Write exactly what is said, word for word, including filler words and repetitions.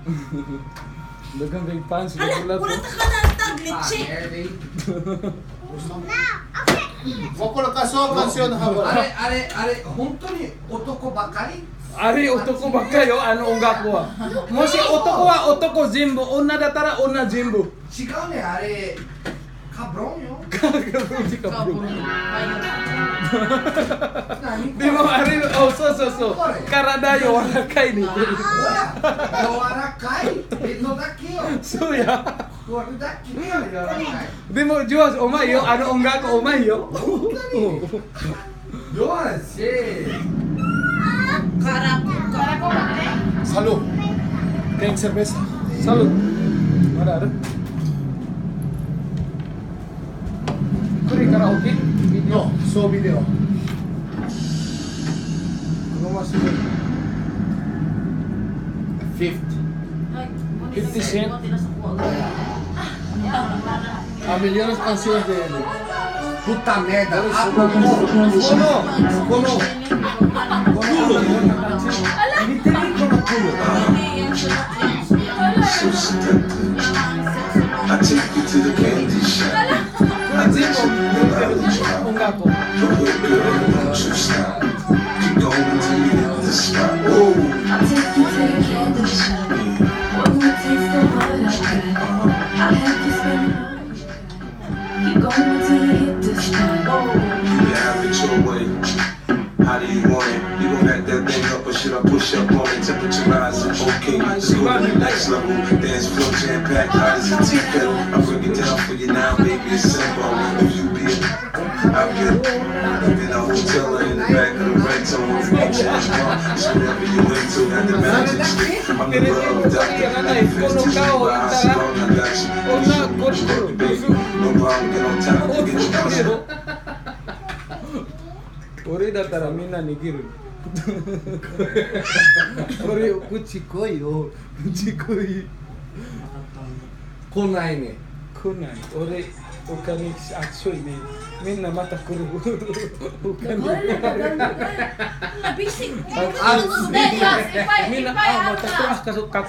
Dagang kay fans Hala, wala wala to. ta ka na taglit Wako na kaso kansyon hawa. あれあれあれ本当に男ばかり Ari otoko ba kayo? Ano ongako wa? Moshi otoko wa otoko jimbo, onna datara onna jimbo. 違うねあれカブロンよ Hindi ka bro. Kayo. Di mo ari oh so so so. Karada yo warakai ni. ほら柔らかいえのだけよ So ya. これだけよ柔らかい Di mo Juwas omay yo, ano ongako omay yo. よし Karako. Karako ba ne? Salud. Kaya cerveza. Salud. Ada ada. Kuri karaoke? No, so video. Ano mas yun? Fifty. fifty cent. A millones de canciones de él. puta merda ah, Kono. Kono Kulo Literally kono kulo So seductive. I take you to the candy shop. Kuri jimbo. Ongako. The hood girl, don't you stop. Keep going till you hit the spot. Oh, I'll take you to the candy shop. One more taste of what I got. I'll have you spend it all you got. Keep going until you hit the spot. you can have it your way. How do you want it? You gon' back that thing up or should I push up on it? Temperature rising, okay. Let's go to the next level. Dance floor jam packed, hot as a tea kettle. I break it down for you now, baby. It's simple. If you be it, I'll get it. In a hotel or in the back of the rental. If you change wrong, it's whatever you into. At the magic stick, I'm the love doctor. fifteen by Oscar, I got you. Work it, baby. No problem, get on top. Get your muscle. 俺だったらみんな握る。俺口来いよ。口来い。 来ないね来ない。俺お金熱いね。みんなまた来る。お金。 Basic. Ah, Hindi, yes. Ipay, みんな ipay あまた来 ata. ますか。